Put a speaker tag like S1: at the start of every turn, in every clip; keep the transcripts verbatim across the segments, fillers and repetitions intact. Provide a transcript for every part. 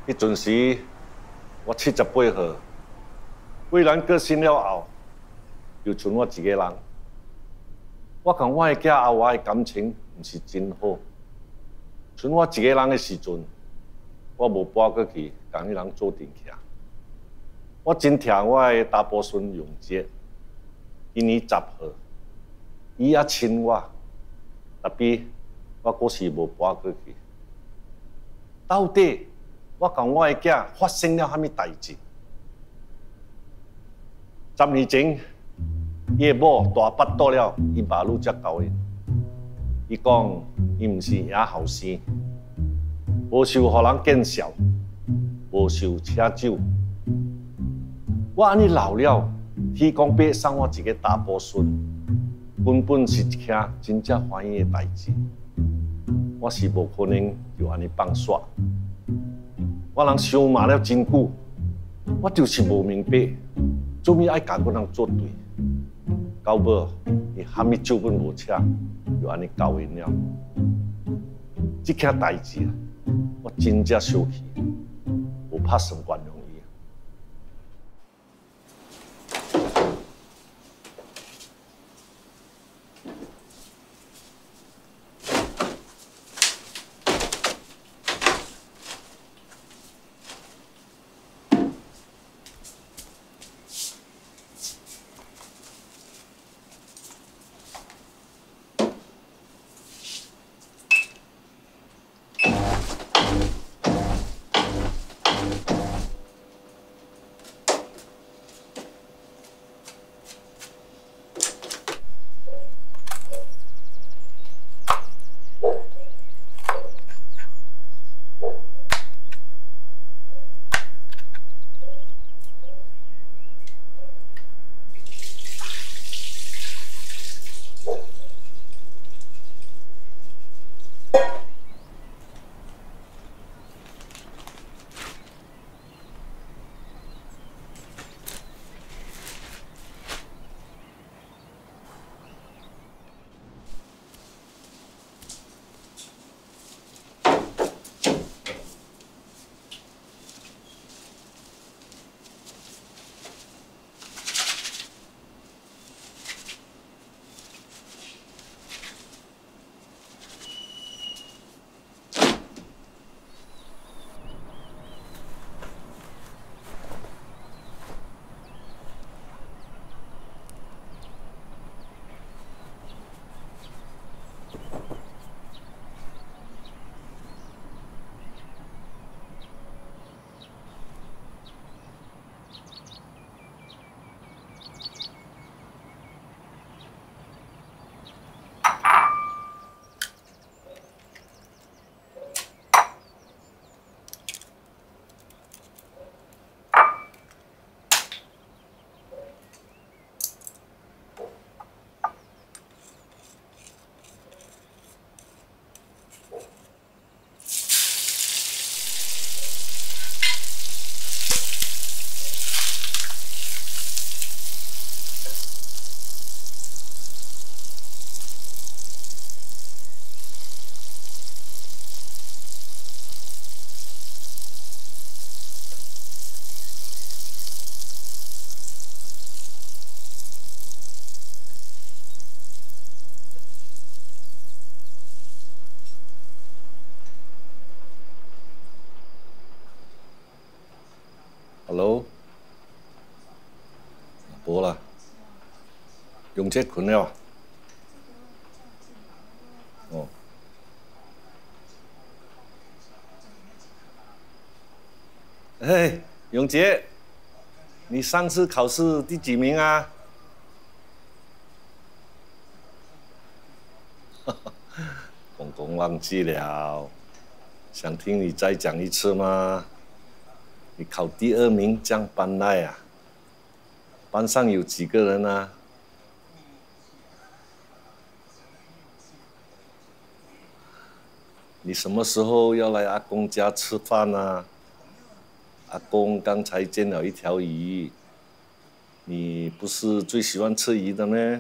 S1: 迄阵时我七十八岁，为咱过身了后，就剩我一个人。我讲我的囝后我的感情毋是真好，剩我一个人的时阵，我无搬过去共迄人做阵徛。我真疼我的大伯孙永杰，今年十岁，伊也亲我，特别我阁是无搬过去。到底我甲我的囝发生了啥物代志？十年前，伊的某大巴肚了，伊爸女才交因。伊讲伊毋是养后生，无受互人见笑，无受车酒。我安尼老了，天公伯送我一个大伯孙，根本是一件真正欢喜的代志。我是无可能就安尼放煞。我人相骂了真久，我就是无明白，做咩爱甲阮人作对？到尾，伊喊物酒本无请，就安尼交因了。这件代志啊，我真正生气，无拍算原谅伊。Hello， 无啦，用这困了。哦。嘿，永杰，你上次考试第几名啊？公公忘记了，想听你再讲一次吗？你考第二名降班来啊？班上有几个人啊？你什么时候要来阿公家吃饭啊？阿公刚才煎了一条鱼，你不是最喜欢吃鱼的咩？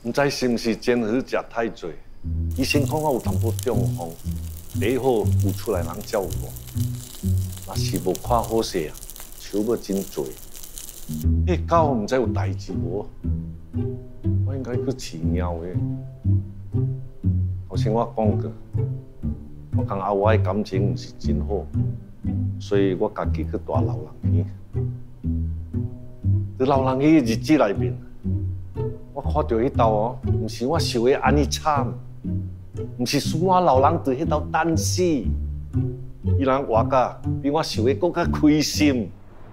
S1: 唔知是唔是煎鱼食太多，医生讲我有淡薄中风，最好有出来人照顾。若是无看好势啊，手要真多。迄狗唔知有代志无？我应该去饲猫的。头先我讲过，我讲阿我的感情唔是真好，所以我家己去住老人院。在老人院日子内面，我看到迄道哦，唔是我想的安尼惨，唔是数我老人对迄道等死，伊人活甲比我想的更加开心。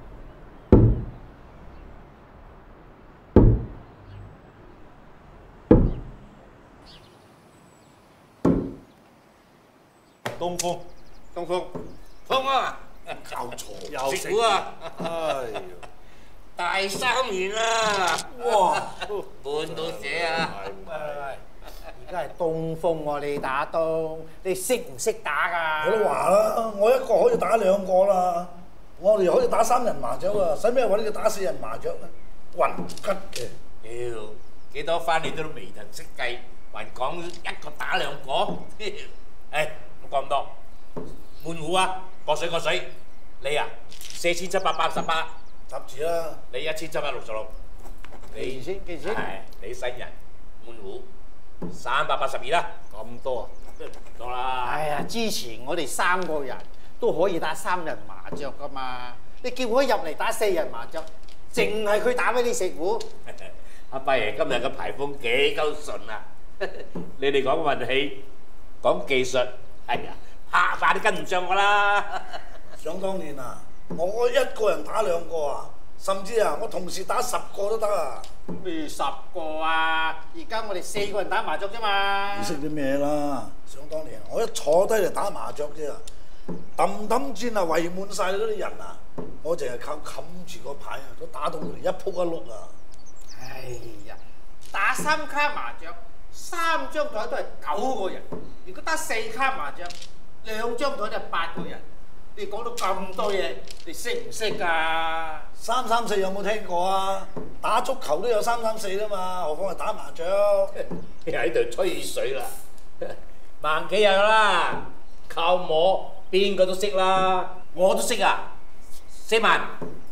S2: 東風，東風，風啊！搞錯，又食啊！哎呀，大三元啦！哇，悶到死啊！
S3: 而家係東風喎，你打東，你識唔識打㗎？
S4: 我都話啦，我一個可以打兩個啦，我哋可以打三人麻雀啊，使咩揾你打四人麻雀咧？暈吉嘅！
S2: 屌，幾多番你都未能識計，還講一個打兩個？誒！講咁多，滿戶啊，過水過水，你啊四千七百八十八，
S4: 十字啦，
S2: 你一千七百六十六，
S3: 幾錢先？幾錢？
S2: 係你新人滿戶三百八十二啦，
S1: 咁多啊？
S2: 多啦。
S3: 哎呀，之前我哋三個人都可以打三人麻雀㗎嘛，你叫我入嚟打四人麻雀，淨係佢打俾你食糊。
S2: 阿伯爺今日嘅牌風幾鳩順啊！你哋講運氣，講技術。係啊，下下都跟唔上我啦！
S4: 想當年啊，我一個人打兩個啊，甚至啊，我同時打十個都得啊！
S3: 咩十個啊？而家我哋四個人打麻雀啫嘛！
S4: 你識啲咩啦？想當年我一坐低嚟打麻雀啫，揼揼轉啊，圍滿晒嗰啲人啊，我淨係靠冚住個牌啊，都打到佢哋一仆一碌啊！
S3: 哎呀，打三卡麻雀。三張台都係九個人，如果打四卡麻雀，兩張台就係八個人。你講到咁多嘢，你識唔識㗎？
S4: 三三四有冇聽過啊？打足球都有三三四啦嘛，何況係打麻雀？
S2: 你喺度吹水啦！萬幾日啦，靠摸邊個都識啦，我都識啊！四萬，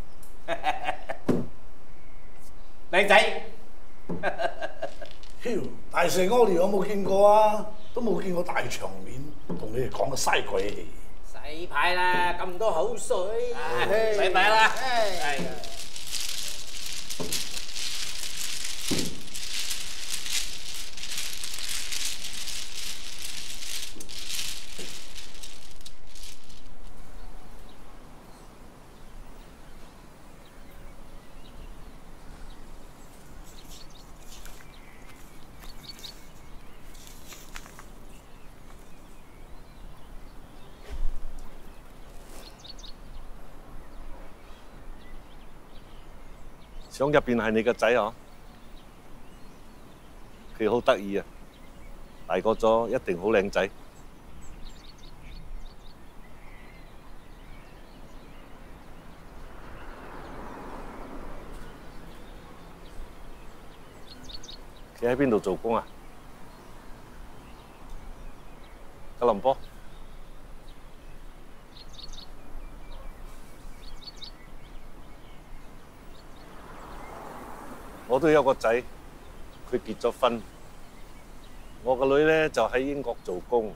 S2: 靚仔。
S4: 屌，大蛇屙尿有冇見過啊？都冇見過大場面，同你哋講個嘥鬼氣。
S3: 洗牌啦，咁多口水。
S2: 洗牌啦。係。
S1: 相入邊係你個仔嗬，佢好得意啊！大個咗一定好靚仔。佢喺邊度做工啊？吉隆坡。我都有個仔，佢結咗婚。我個女咧就喺英國做工，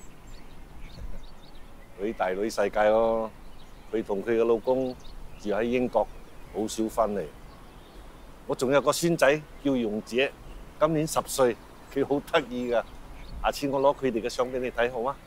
S1: 女大女世界咯。佢同佢嘅老公住喺英國，好少翻嚟。我仲有個孫仔叫容姐，今年十歲，佢好得意㗎。下次我攞佢哋嘅相俾你睇好嗎？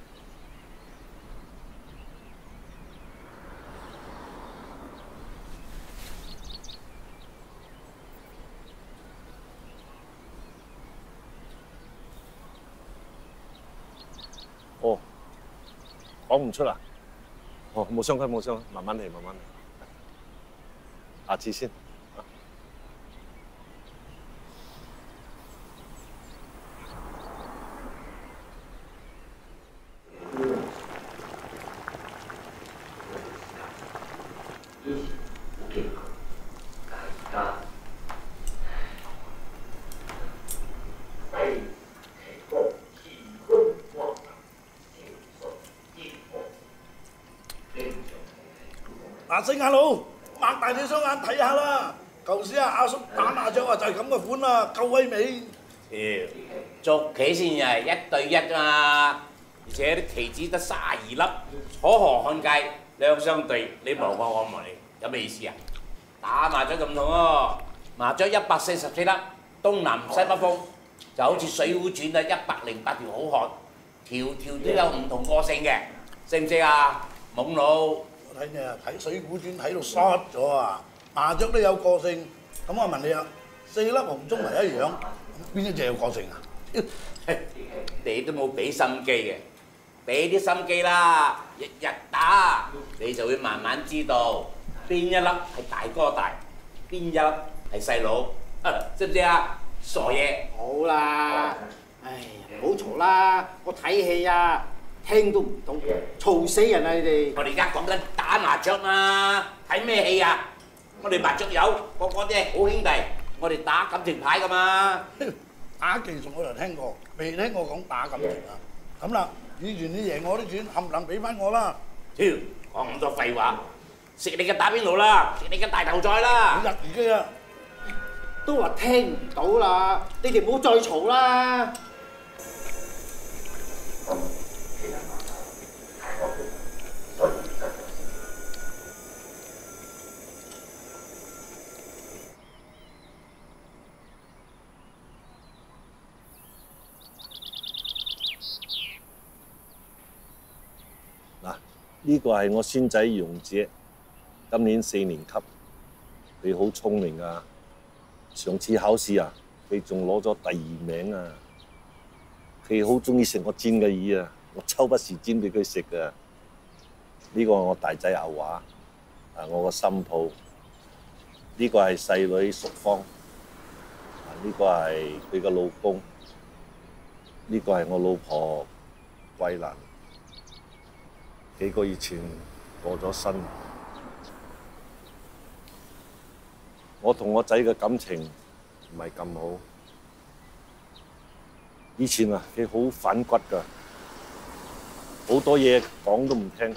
S1: 哦，講唔出啦。哦，冇相干冇相干，慢慢嚟，慢慢嚟。下次先。
S4: 嗱，四眼佬，擘大你雙眼睇下啦！舊時啊，阿叔打麻雀啊就係咁嘅款啦，夠威味。
S2: 屌，捉棋先係一對一㗎嘛，而且啲棋子得卅二粒，楚河漢界兩相對，你望我我望你，有咩意思啊？打麻雀咁唔同喎，麻雀一百四十四粒，東南西北風，就好似《水滸傳》啊，一百零八條好漢，條條都有唔同個性嘅，識唔識啊？懵佬，
S4: 我睇你啊，睇《水滸傳》睇到濕咗啊！麻雀都有個性，咁我問你啊，四粒紅中為一樣，邊一隻有個性啊？
S2: 你都冇俾心機嘅，俾啲心機啦，日日打，你就會慢慢知道邊一粒係大哥大，邊一粒係細佬，識唔識啊？傻嘢！
S3: 好啦，唉，唔好嘈啦，我睇戲啊，聽都唔到，嘈死人啊！你哋。
S2: 我哋而家講緊打麻雀嘛，睇咩戲啊？我哋麻雀友個個啲好兄弟，我哋打感情牌噶嘛。
S4: 打技術我就聽過，未聽過講打感情啊。咁啦，以前你贏我啲錢，冚唪唥俾翻我啦。
S2: 超，講咁多廢話，食你嘅打邊爐啦，食你嘅大頭菜啦。
S4: 入耳機啊！
S3: 都話聽唔到啦，你哋唔好再嘈啦。
S1: 嗱，呢個係我孫仔容姐，今年四年級，佢好聰明啊！上次考試啊，佢仲攞咗第二名啊！佢好中意食我煎嘅魚啊，我抽不時煎俾佢食啊！呢個係我大仔阿華，啊我個新抱，呢個係細女淑芳，啊呢個係佢個老公，呢個係我老婆桂蘭，幾個月前過咗身。我同我仔嘅感情唔係咁好。以前啊，佢好反骨㗎，好多嘢講都唔聽。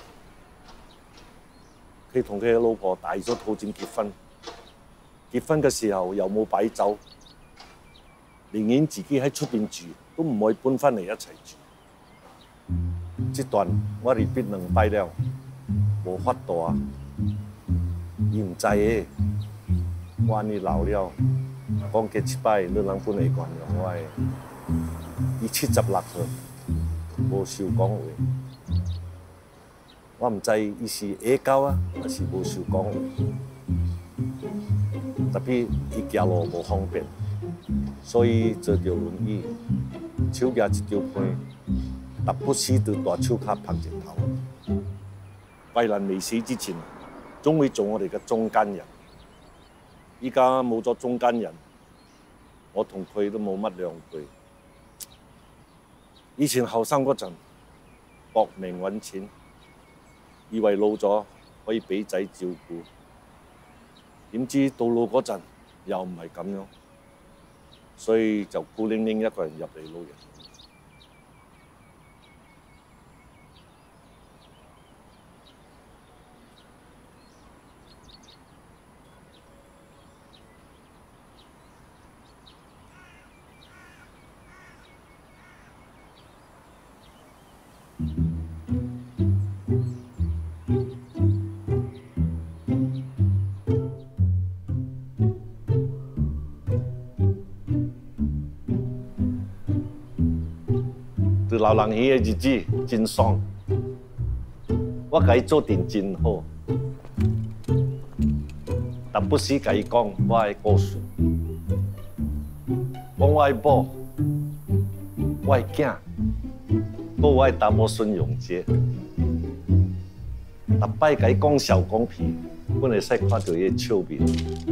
S1: 佢同佢嘅老婆大咗肚先結婚，結婚嘅時候又冇擺酒，寧願自己喺出邊住，都唔可以搬翻嚟一齊住。這段我哋必能擺了，冇法度啊，而唔制嘅。話你老了，講幾次擺，你能搬嚟慣用我係，伊七十六歲，無少講話。我唔知伊是啞狗啊，還是無少講話。特別伊行路無方便，所以坐條輪椅，手舉一條盤，特不時對大手卡拍隻頭。桂蘭未死之前，總會做我哋嘅中間人。依家冇咗中間人，我同佢都冇乜兩句。以前後生嗰陣搏命揾錢，以為老咗可以俾仔照顧，點知到老嗰陣又唔係咁樣，所以就孤零零一個人入嚟老人。對老人院嘅日子真爽，我甲伊做定真好，但不時甲伊講我嘅故事，講我嘅某、我嘅囝，個我嘅查某孫容姐，逐擺甲伊講笑講屁，阮會使看到伊嘅笑面。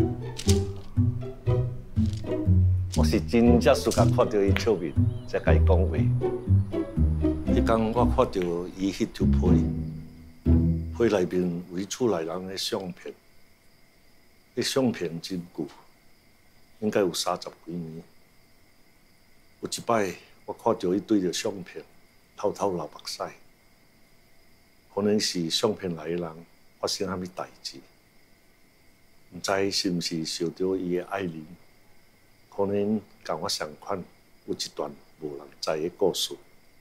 S1: 我是真正喜歡看到伊笑面，才甲伊講話。迄天我看到伊迄條皮，皮內面畫出來人嘅相片，迄相片真舊，應該有三十幾年。有一擺我看到伊對着相片，偷偷流目屎，可能是相片內嘅人发生啥物代志，唔知是毋是受到伊的爱人，可能甲我相款有一段无人知的故事。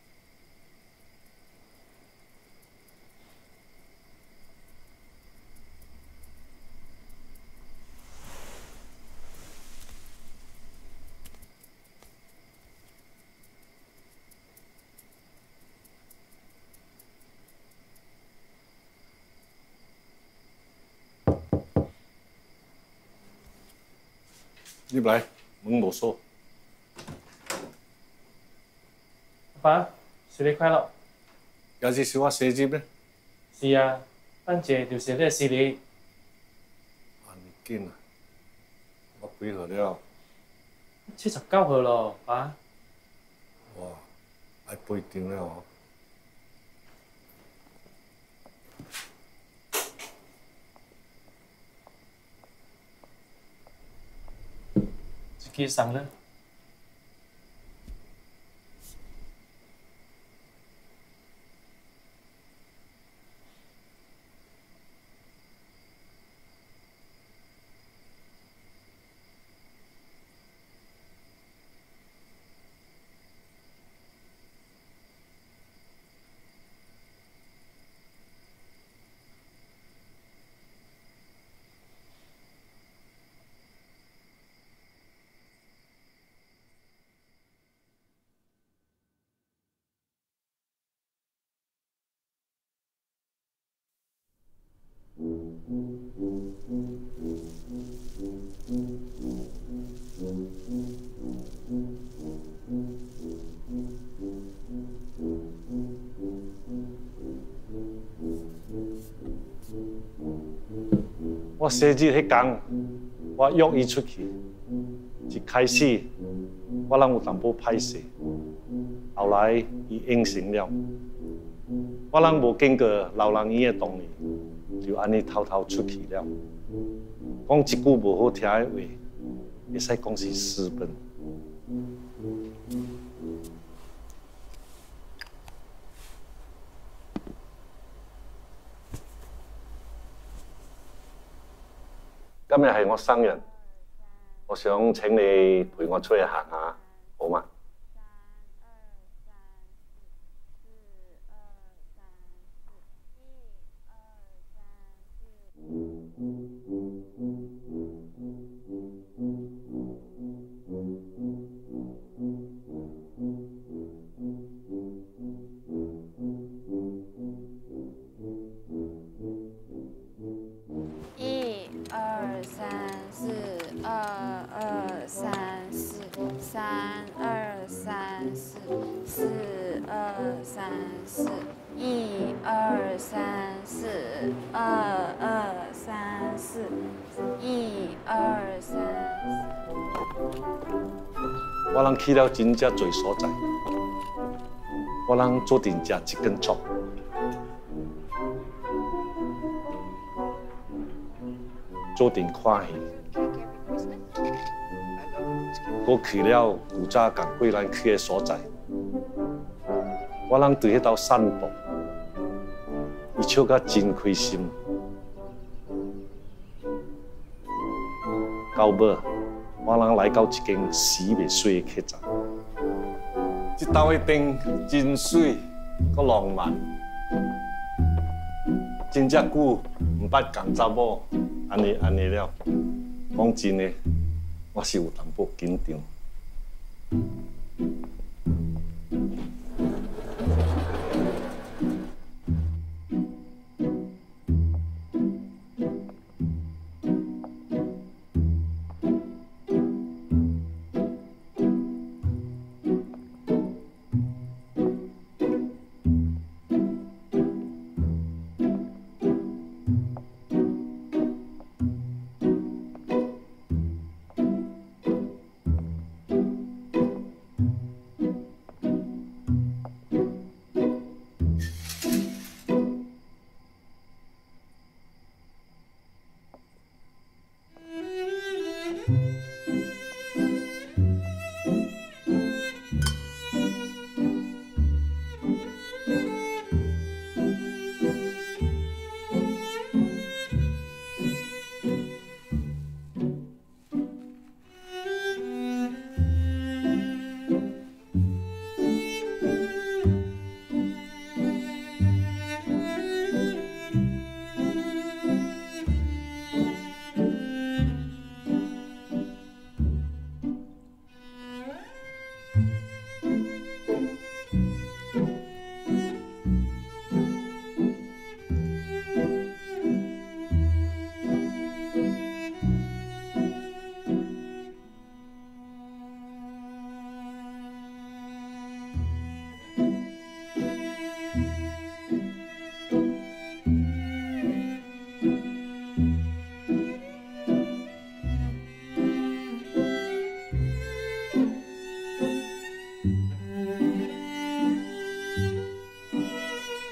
S1: 入来，门无锁。
S5: 爸，生日快乐！
S1: 今日是我生日呢。
S5: 是啊，等者就是你的生日。
S1: 安尼紧啊！我几号了？
S5: 七十九号咯，爸。
S1: 哇，爱不一定了哦。
S5: 这个送了。
S1: 我生日迄天，我约伊出去，一开始我人有淡薄歹势，后来伊应承了，我人无经过老人院的同意，就安尼偷偷出去了。讲一句无好听的话，会使讲是私奔。今日係我生日，我想請你陪我出去行下，好嗎？
S6: 三二三四，四二三四，一二三四，二二三四，一二三四。
S1: 我人去了真正侪所在，我人做定食一根葱，做定看戏。我去了古早共过咱去的所在，我人对迄道散步，伊笑甲真开心。到尾，我人来到一间死袂水的客栈，这道的灯真水，阁浪漫，真正久毋捌共查某安尼安尼了。讲真的。我是有淡薄紧张。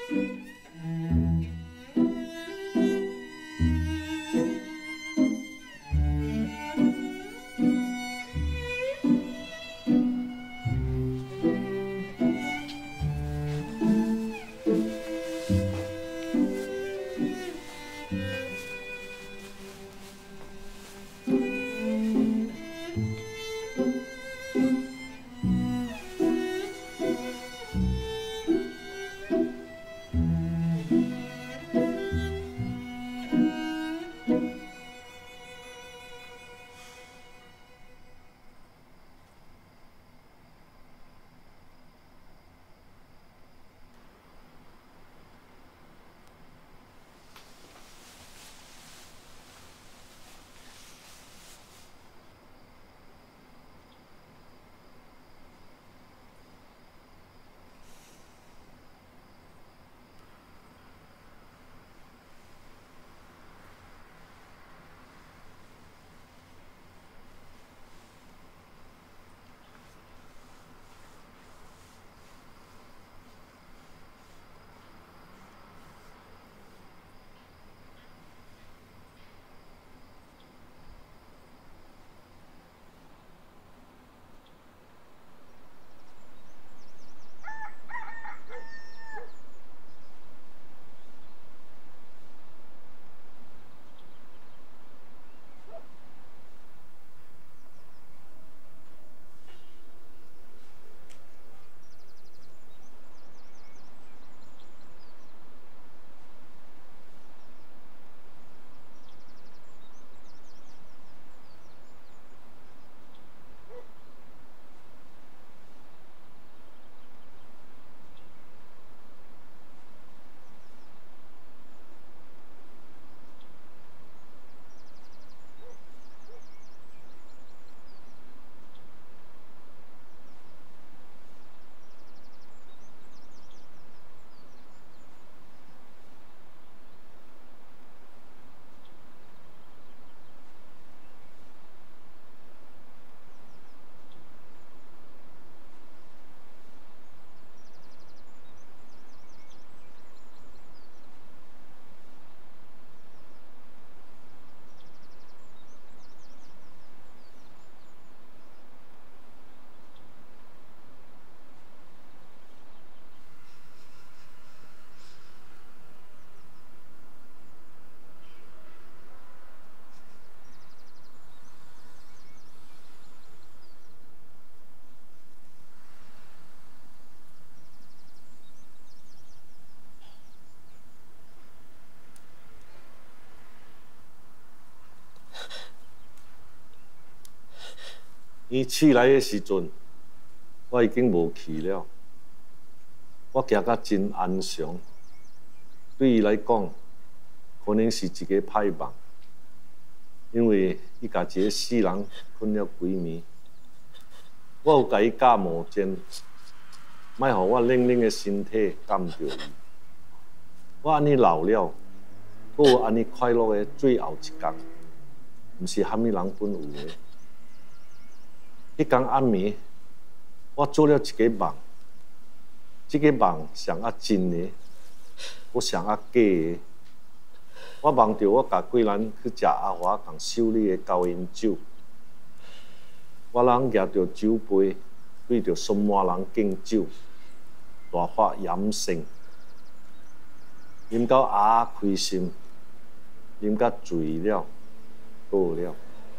S1: 伊起来的时阵，我已经无去了。我行甲真安详，对伊来讲，可能是一个歹梦，因为伊甲一个死人困了几暝。我有甲伊教毛毡，莫互我冷冷的身体感着伊。我安尼老了，阁有安尼快乐的最后一天，毋是虾米人本有的。迄天暗暝，我做了一个梦，这个梦上啊真的，我上啊假的。我梦到我甲贵人去食阿华共修理的高饮酒，我人举着酒杯，对着苏满人敬酒，大发严声，啉到牙开心，啉到醉了，倒了。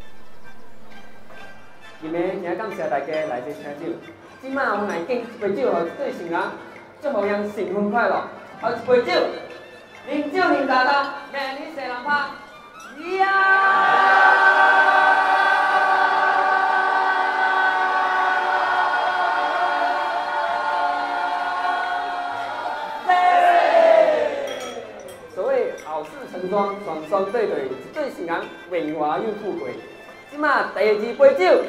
S7: 今日真感谢大家来这请酒，即摆我来敬一杯酒，互对新人，祝福人新婚快乐。后一杯酒，啉酒啉大大，命你生人拍，呀！所谓好事成双，双双对对，一对新人荣华又富贵。即摆第二杯酒。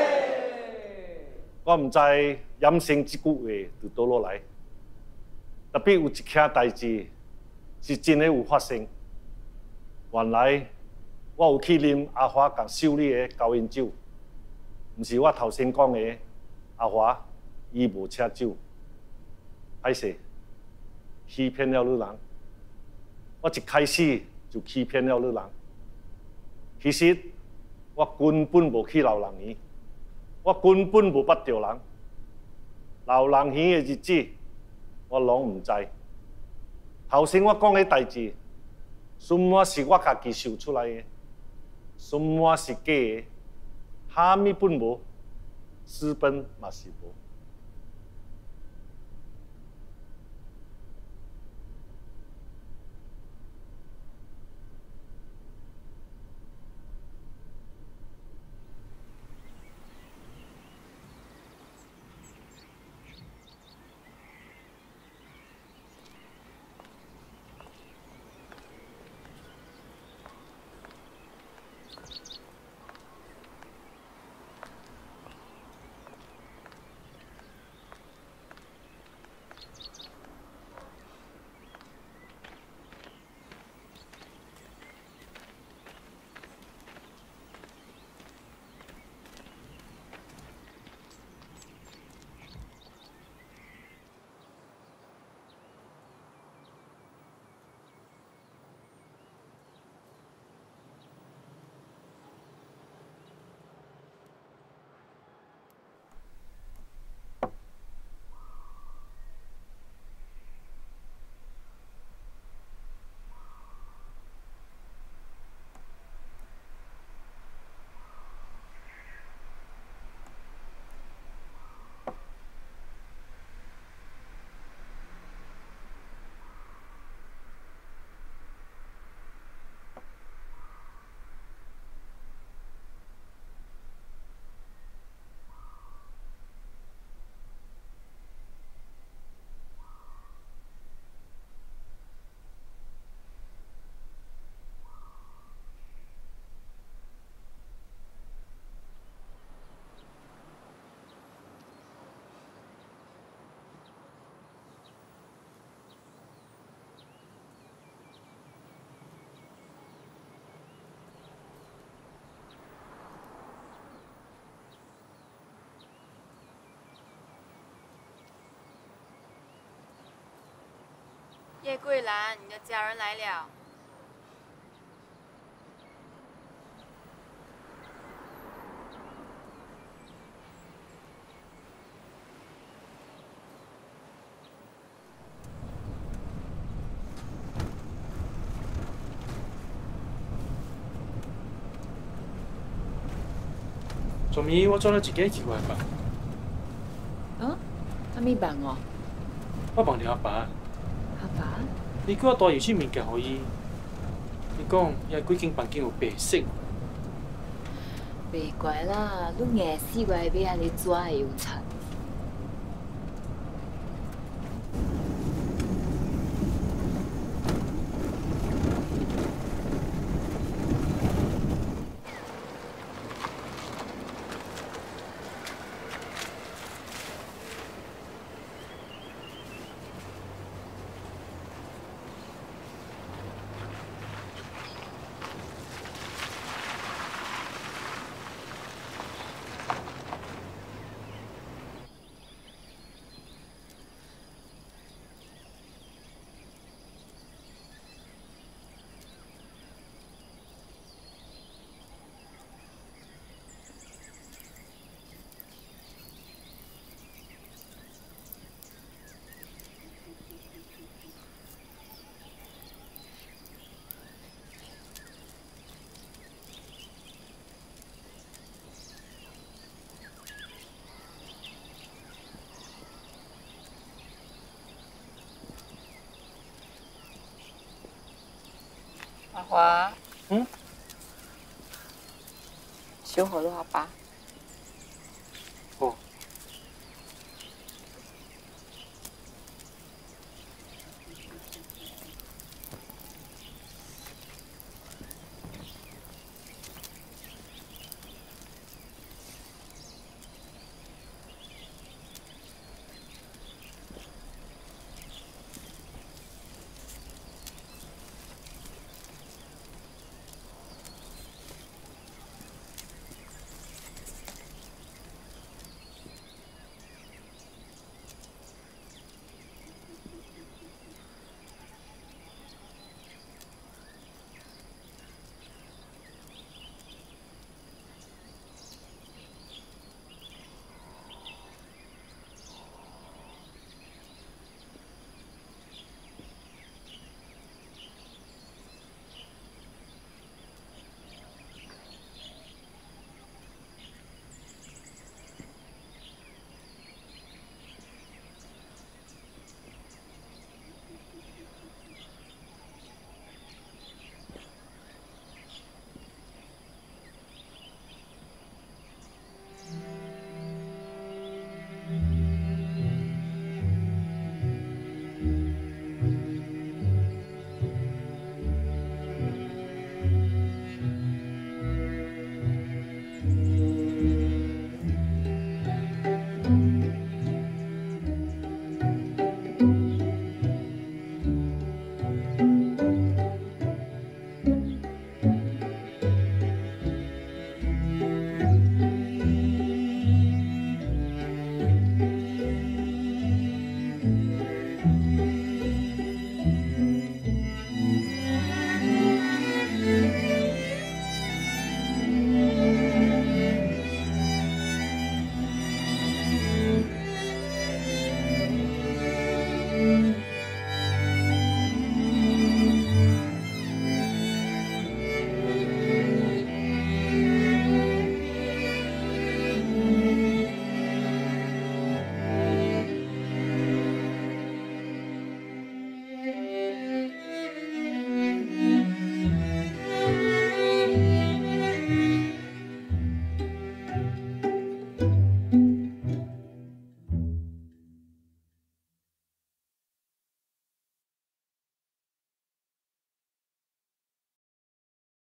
S1: 我毋知饮胜即句话就倒落来。 特别有一件代志是真诶有发生。原来我有去啉阿华甲修理诶高饮酒，毋是我头先讲诶阿华，伊无车酒，歹势，欺骗了女人。我一开始就欺骗了女人。其实我根本无去流浪园，我根本无捌着人。流浪园诶日子，我拢毋知。头先我讲诶代志，全部是我家己想出来诶，全部是假诶，啥物本无，私奔嘛是无。
S6: 叶桂兰，你的家人来了。
S5: 昨暝我做了一件奇怪吧？
S8: 哦，阿咪办哦？
S5: 我问你阿爸。
S8: 阿爸？
S5: 你叫我带有些物件互伊，你讲伊几间房间有白色。
S8: 袂怪啦，你硬死我要安尼抓会有惨。 阿华，
S5: 嗯，
S8: 小好了，好吧。